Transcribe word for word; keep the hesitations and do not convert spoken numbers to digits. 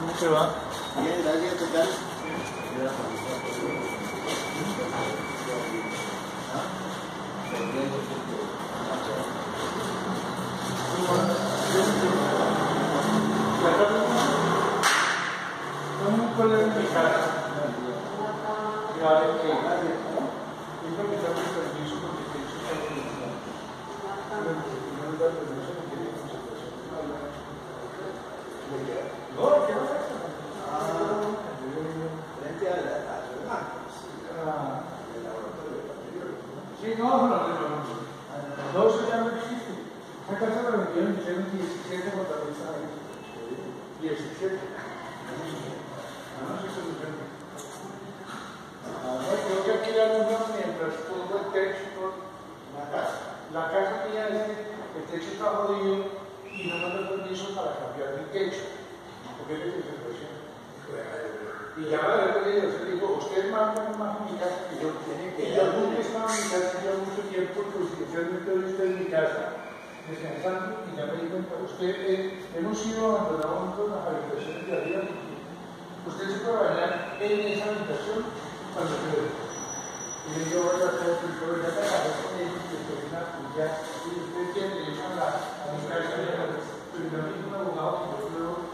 ¿Cómo te va? Bien, gracias, ¿qué tal? Tengo un colega en mi casa que va a ver que tengo que darle permiso porque te hizo esta reunión. Pero no le da permiso porque tiene concentración. No, ¿qué va a hacer? Frente a la casa, ¿verdad? Sí, no, no, no, no. No, eso ya no existe. Esa casa la vendieron y hicieron diecisiete apartamentos. diecisiete. No, no sé si se lo creo que aquí la luna mientras pongo el techo, la casa. La casa mía es que el techo está jodido y no me da permiso para cambiar mi techo. Porque es de concentración. Y ya me había pedido, se dijo, usted manda más en mi casa que yo. Y yo nunca estaba en mi casa ya mucho tiempo, porque especialmente hoy estoy en mi casa descansando y ya me di cuenta, usted, eh, hemos sido abandonados en las habitaciones de arriba. Usted se puede bañar en esa habitación cuando quiera. Y yo digo, voy a hacer el problema de la casa con ellos, que estoy en la puya, y usted tiene que ir a la a mi casa, pero yo mismo un abogado que yo puedo